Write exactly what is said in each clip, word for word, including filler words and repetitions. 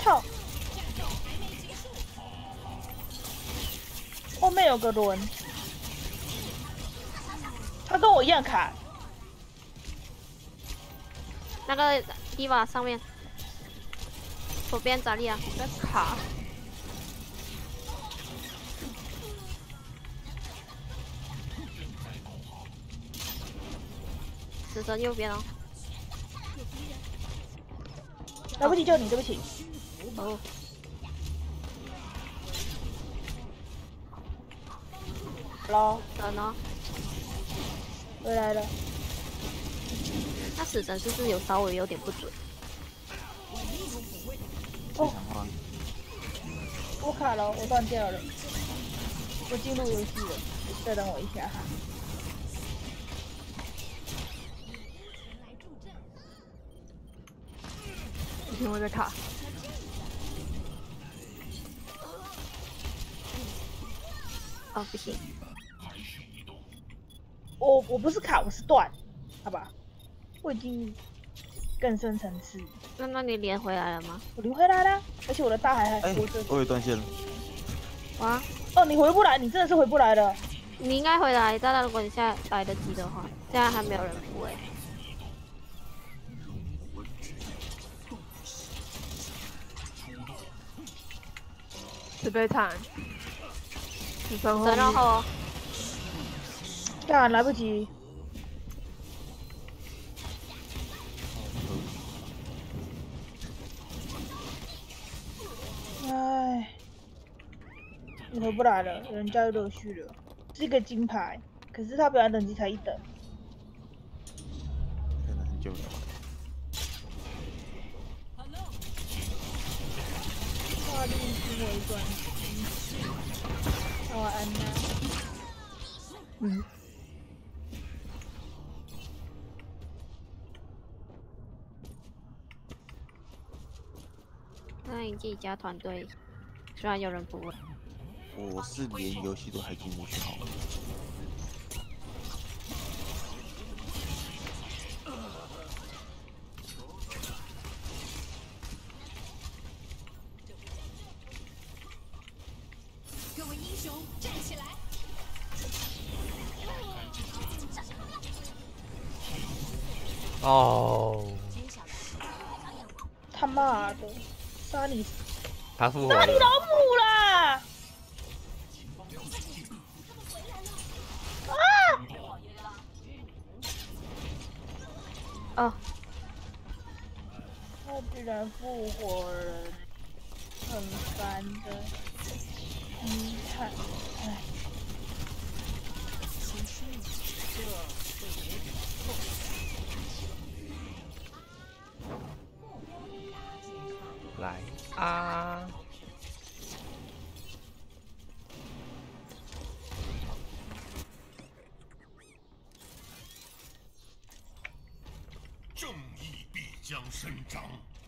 操！后面有个轮，他跟我一样卡。 那个迪瓦上面，左边扎利亚在卡。 死神右边哦。 来不及救你，对不起。 哦。 喽。 等哦。 回来了。 那死神是不是有稍微有点不准？ 哦。我卡了，我断掉了。我进入游戏了，再等我一下哈。 因为在卡。 哦，不行。 我我不是卡，我是断，好吧？我已经更深层次。 那那你连回来了吗？ 我连回来了，而且我的大海还活着。 我也断线了。 哇！ 哦，你回不来，你真的是回不来了。 你应该回来，但如果你现在来得及的话，现在还没有人补哎。 慈悲惨，你分后。 神然后。 干来不及。唉，你回不来了，人家有乐趣了，是一个金牌，可是他表演等级才一等。 看了很久了。 华丽是为转机，让我安娜。 嗯。 那你自己家团队，虽然有人补了。 我是连游戏都还进不去好了。 各位英雄站起来！ 哦。 他妈的，杀你！ 他复活了。 杀你老母啦！啊！ 哦。 他居然复活了，很烦的。遗憾，唉。 来啊！ 正义必将伸张。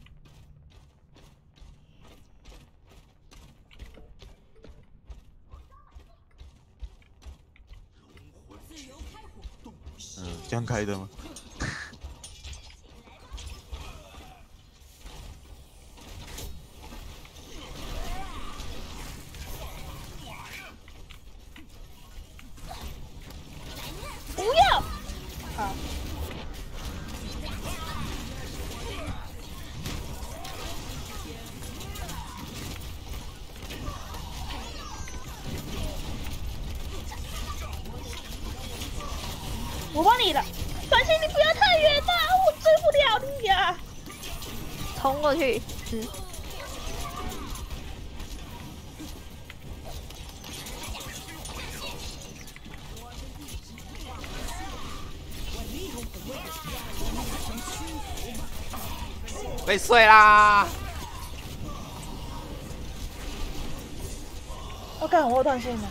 嗯，这样开的吗？ 不要！好。我帮你了，繁星，你不要太远了，我追不了你呀、啊！ 冲过去，嗯。 被碎啦！ 我干，我断线了。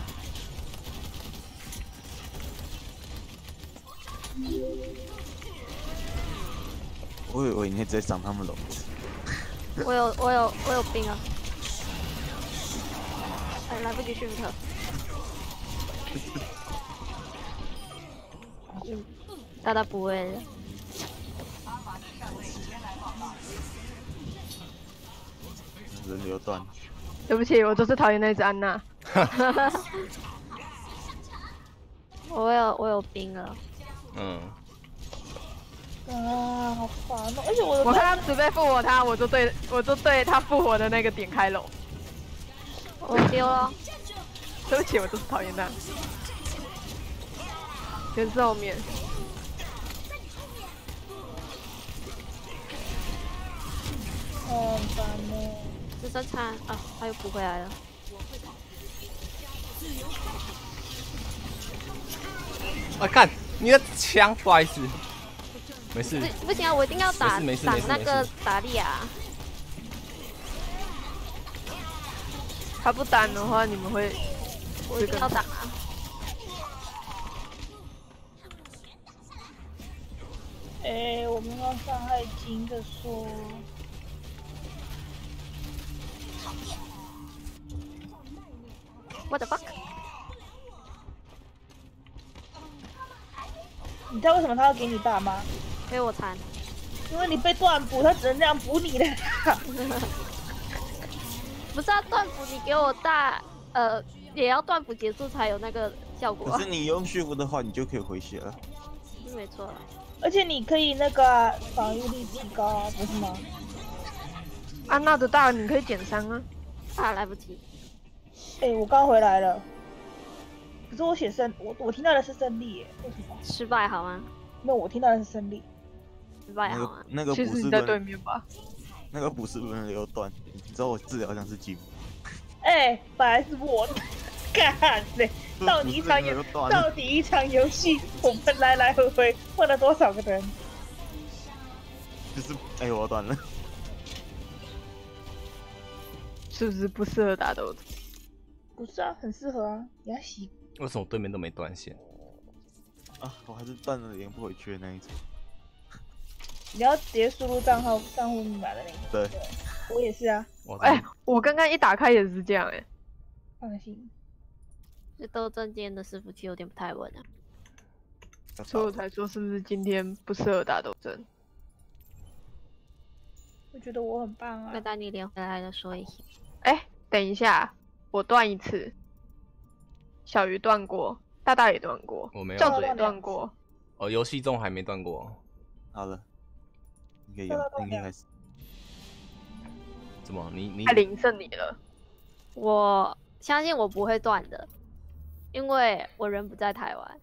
我以为你在赏他们龙。 我有我有我有兵啊！哎，来不及驯特。嗯，大大不会的。 人流断。 对不起，我就是讨厌那只安娜。 我有我有兵了， 嗯， 啊，好烦哦！而且我的我看他准备复活他，我就对我就对他复活的那个点开楼。 我丢了， 对不起，我就是讨厌那。全是后面。 好烦哦。 只剩残啊，他又补回来了。 啊，看你的枪，不好意思，没事。 不不行啊，我一定要打没事没事挡那个没事达利亚。 他不单的话，你们会我一定要打啊！ 哎，我们要伤害金的说。 What the fuck？ 你知道为什么他要给你大吗？ 因为我残。 因为你被断补，他只能这样补你的。 不是啊，断补你给我大，呃，也要断补结束才有那个效果、啊。 可是你用血符的话，你就可以回血了。 是没错。 而且你可以那个、啊、防御力提高啊，不是吗？ 安娜的大你可以减伤啊。 啊，来不及。 哎、欸，我刚回来了。可是我写胜，我我听到的是胜利耶，为什么？ 失败好吗？ 没有，我听到的是胜利。 失败那好吗？ 个那个其实你在不是轮对面吧？ 那个不是轮流断，你知道我治疗像是几吗？ 哎、欸，本来是我干嘞，到底一场游到底一场游戏，我们来来回回换了多少个人？ 就是哎、欸，我断了。 是不是不适合打斗的？ 不是啊，很适合啊，你要洗。 为什么对面都没断线？ 啊，我还是断了连不回去的那一种。 你要直接输入账号账户密码的那个。 对， 我也是啊。 哎、欸，我刚刚一打开也是这样哎、欸。 放心。 这斗争间的伺服器有点不太稳啊。 所以我才说是不是今天不适合打斗争？ 我觉得我很棒啊。 那等你连回来的说一下。 哎、欸，等一下，我断一次。小鱼断过，大大也断过， 我没有。 教主也断过。 哦，游戏中还没断过。 好了，你可以用，你可以开始。 怎么？你你？ 太零胜你了。 我相信我不会断的，因为我人不在台湾。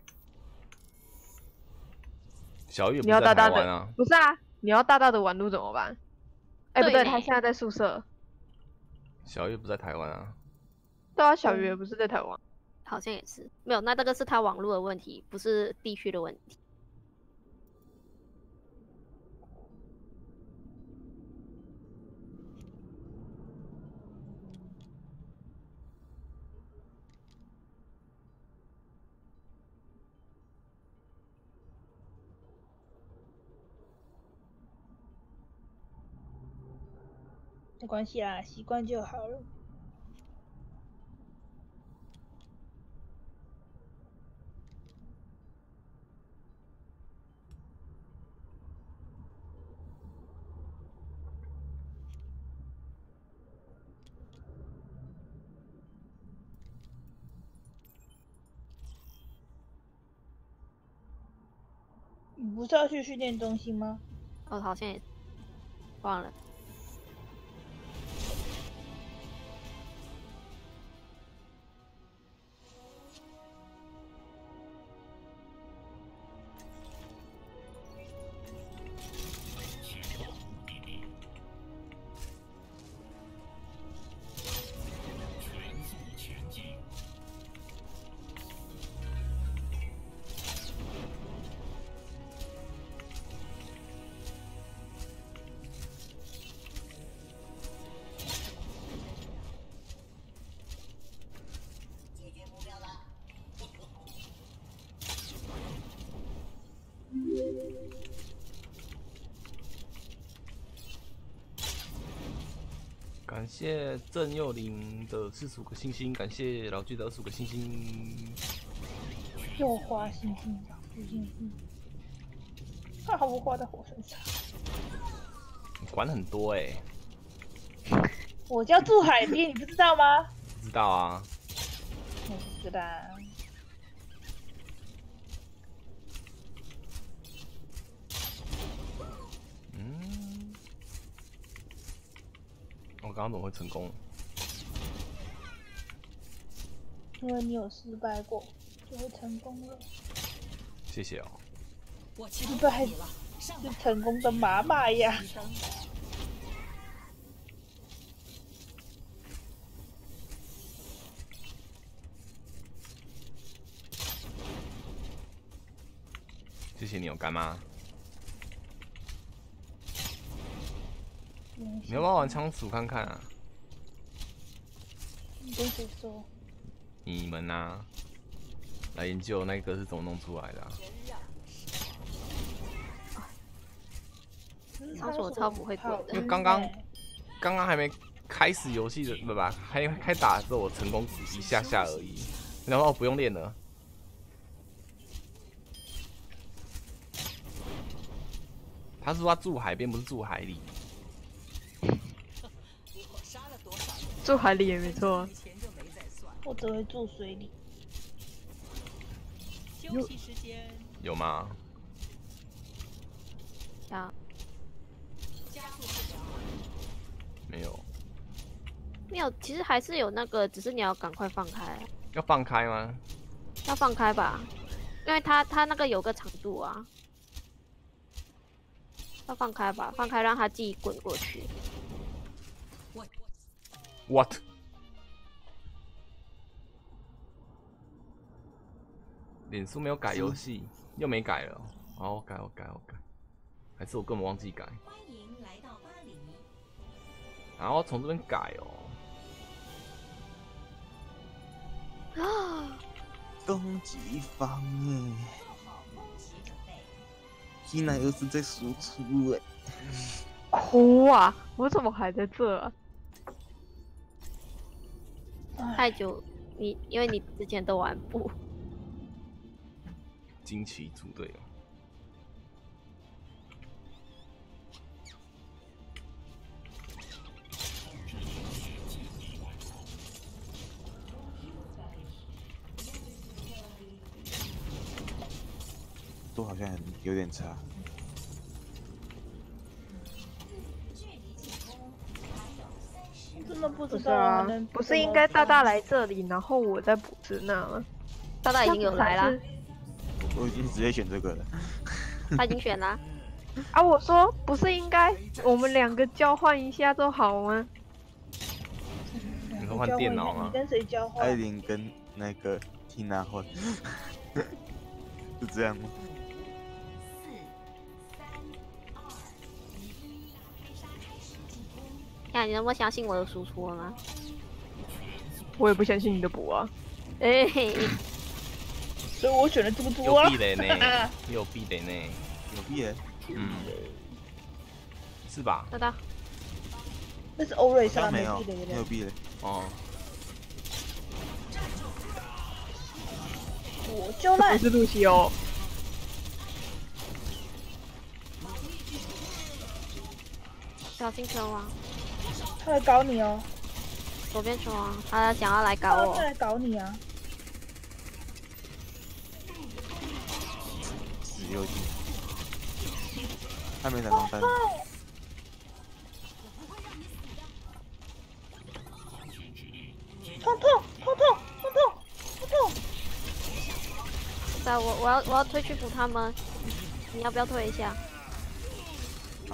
小玉不是在台湾啊？ 不是啊，你要大大的玩路怎么办？哎、欸，不对，他现在在宿舍。 小玉不在台湾啊？ 对啊，小鱼也不是在台湾。 好像也是没有，那这个是他网络的问题，不是地区的问题。 没关系啊，习惯就好了。你不是要去训练中心吗？ 哦，好像也忘了。 感谢郑佑林的四十五个星星，感谢老巨的二十五个星星。 又花星星，又星星，他毫不花在我身上。 你管很多哎、欸。 我叫祝海滨，你不知道吗？ 知道啊。 我不知道。 嗯，我刚刚怎么会成功？ 因为你有失败过，就会成功了。 谢谢哦。 我失败是成功的妈妈呀。 谢谢你哦，干妈。 嗯、 你要不要玩仓鼠看看啊？ 你跟谁说？ 你们啊，来研究那个是怎么弄出来的、啊。 仓鼠我超不会滚的。 因为刚刚刚刚还没开始游戏的，不不，还开打的时候我成功一下下而已，然后不用练了。他是说他住海边，不是住海里。 住海里也没错。 我只会住水里。 休息时间。 有吗？ 啊。 没有。 没有，其实还是有那个，只是你要赶快放开。 要放开吗？ 要放开吧，因为它它那个有个长度啊。要放开吧，放开让它自己滚过去。 What？ 脸书没有改游戏，又没改了。好，我改，我改，我改。还是我根本忘记改。 欢迎来到巴黎。 然后从这边改哦。 啊！ 攻击方耶！现在又是在输出哎。 哭啊！我怎么还在这啊？ 太久，你因为你之前都玩不。 惊奇组队哦。 都好像有点差。 真的不知不是道啊， 能不是应该大大来这里，然后我再补支那吗？ 大大已经有来啦， 我已经直接选这个了。 他已经选啦。 啊，我说不是应该我们两个交换一下就好吗？ 你说换电脑吗？ 你跟谁交换？ 艾琳跟那个缇娜换，是这样吗？ 呀，你能不能相信我的输出了吗？ 我也不相信你的补啊。 哎、 所以我选了这个多有啊。 壁垒呢，有壁垒呢， 有壁垒。 嗯，是吧？ 大大， 那是欧瑞莎没有， 壁垒没有壁垒。 哦， 我就烂。 不是露西欧。 小心球王， 他来搞你哦。 左边球王，他想要来搞我他。来搞你啊！ 十六级，他没打中单。 痛痛痛痛痛痛痛痛！ 对，我我要我要退去补他们，你要不要退一下？ 啊。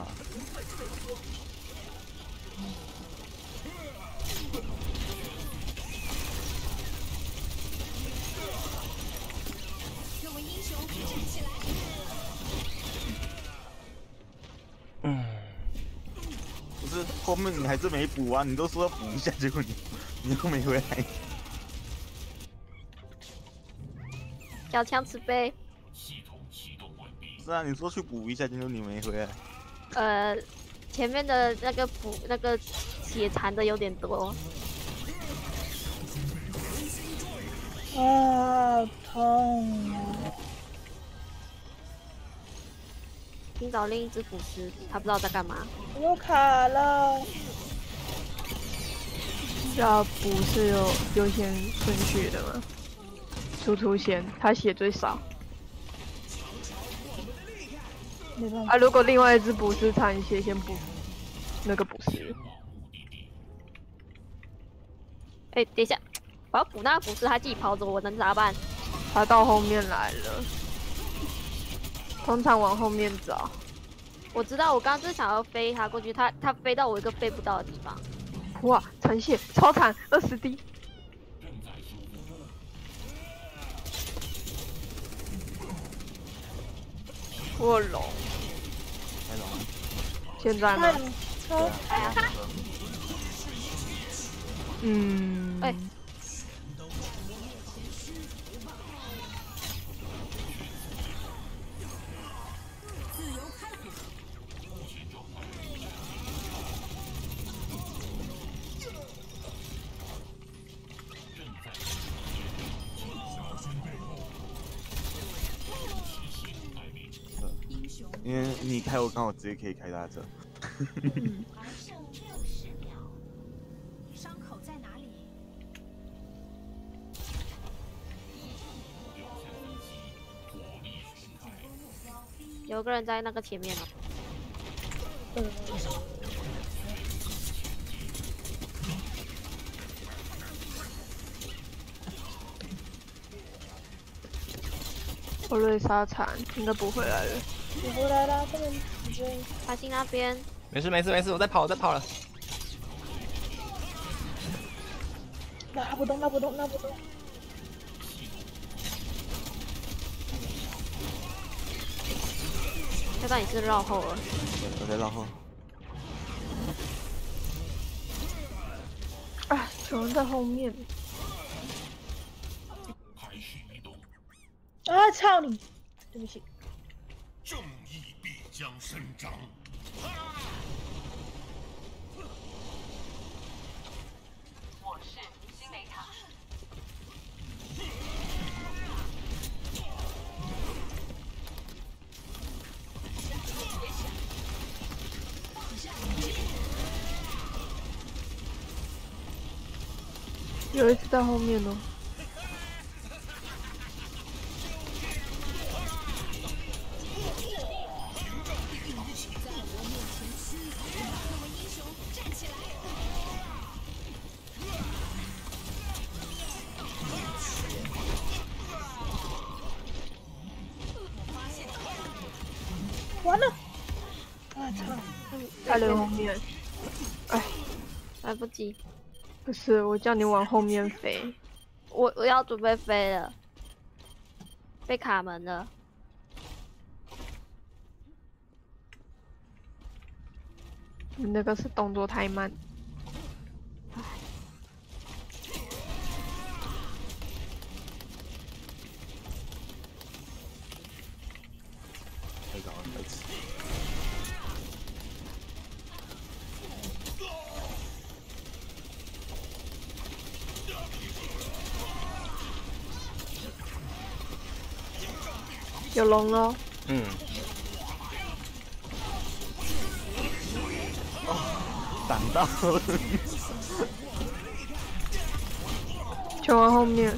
各位英雄站起来！ 嗯， 不是，后面你还是没补啊！你都说要补一下，结果你你又没回来。 小枪慈悲。 是啊，你说去补一下，结果你没回来。 呃，前面的那个补那个血残的有点多。 啊，痛啊！ 请找另一只腐尸，他不知道在干嘛。 我又卡了。 要补是有优先顺序的吗？输出先，他血最少。 没办法。 啊，如果另外一只捕食残血，先补那个捕食。 哎、欸，等一下，我要补那个捕食，他自己跑走，我能咋办？ 他到后面来了，通常往后面找。 我知道，我刚刚就是想要飞他过去，他他飞到我一个飞不到的地方。 哇，残血超惨，二十滴。卧龙， 开龙啊！ 现在吗？ 超哎呀， 嗯， 哎、 因为你开我刚好直接可以开他这。 还剩六十秒，伤口在哪里？ 有个人在那个前面哦。 嗯， 欧瑞沙残应该不回来了。 你回来啦，他们直接他进那边， 没事没事没事，我在跑我在跑了。 拉不动，拉不动，拉不动。 要不然你是绕后了。 我在绕后。 啊，有人在后面。 啊！操你！对不起。 正义必将伸张。 我是新雷塔。 有一只在后面哦。 完了！啊操！ 在人后面。哎， 来不及， 不是，我叫你往后面飞。 我我要准备飞了，被卡门了。 你那个是动作太慢。 太早了，太迟。 有龙喽。 嗯。 挡到了。 全往后面。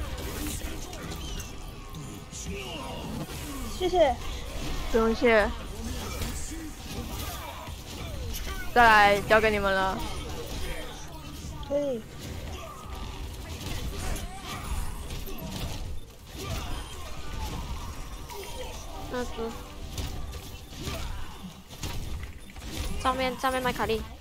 谢谢。 不用谢。再来，交给你们了。 可以。 那只上面上面麦卡利，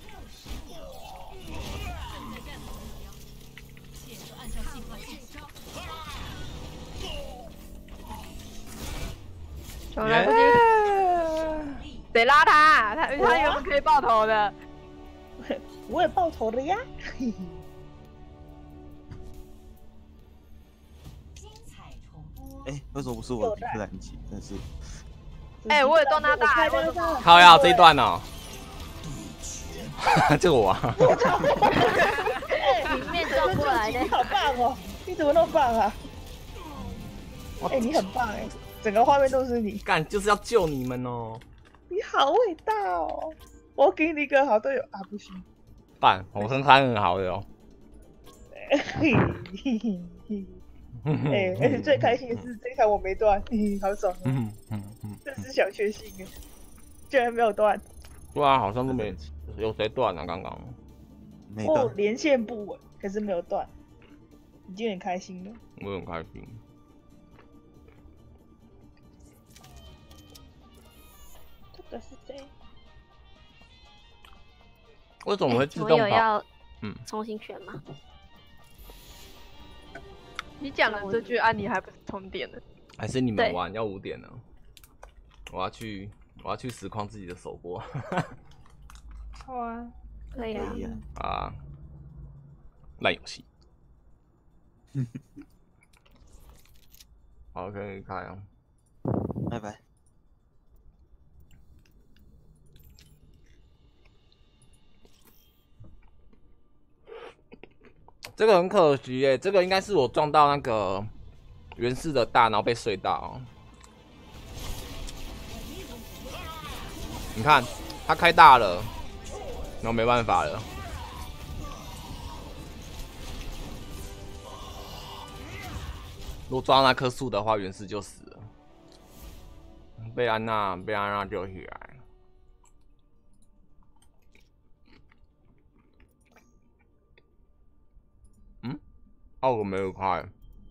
全来不及。得拉他，他他原本可以爆头的。 我也爆头了呀。 哎、欸，为什么不是我的克兰奇？真是。 哎、欸，我也动他大。 靠呀，这一段哦。这个我啊。 迎面撞过来的， 你好棒哦！你怎么那么棒啊？哎、欸，你很棒哎，整个画面都是你。 干，就是要救你们哦。 你好伟大哦！我给你一个好队友啊，不行。 办，我跟他很好的哦。 哎，而且最开心的是这一场我没断，好爽啊！ 嗯嗯嗯， 这是小确幸哎，居然没有断。 对啊，好像都没有谁断了，刚刚。 没断， 我连线不稳，可是没有断，已经很开心了。 我很开心。 这个是谁？ 为什么会自我动跑？ 有要嗯重新选吗？ 你讲了这句，安妮还不是充电呢？ 还是你们对玩要五点呢？我要去，我要去实况自己的首播。 好啊， 可以啊可。以啊， 啊，烂游戏。好，可以开啊。 拜拜。 这个很可惜耶，这个应该是我撞到那个源氏的大，然后被睡到。你看，他开大了，然后没办法了。如果抓到那棵树的话，源氏就死了。被安娜，被安娜救起来。嗯？哦，我没有开。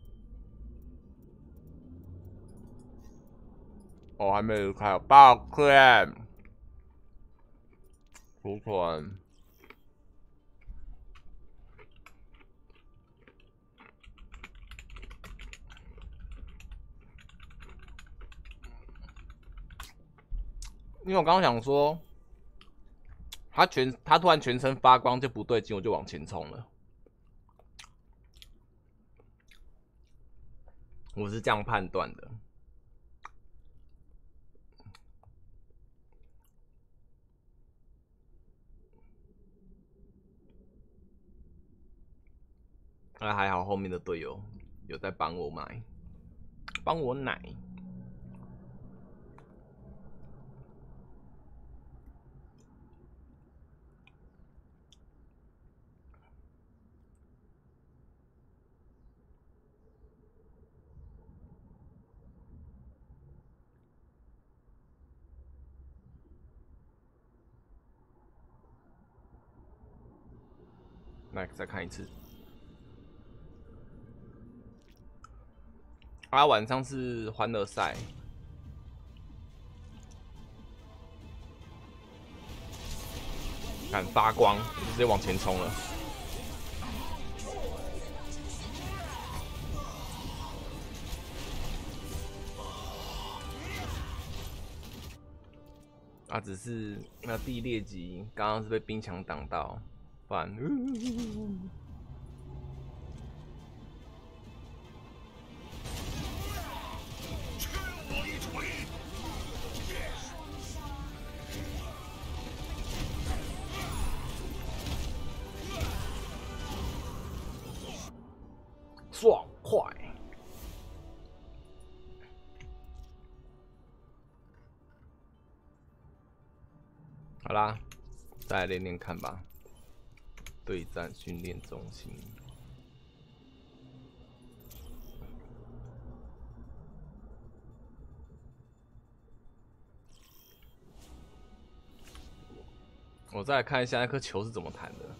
我、哦、还没有开，抱歉。储存。因为我刚刚想说，他全他突然全身发光就不对劲，我就往前冲了。我是这样判断的。那还好，后面的队友有在帮我买，帮我奶。来，再看一次。啊，晚上是欢乐赛。看发光，直接往前冲了。啊，只是那地裂级刚刚是被冰墙挡到，不然。爽快！好啦，再来练练看吧。对战训练中心。我再来看一下那颗球是怎么弹的。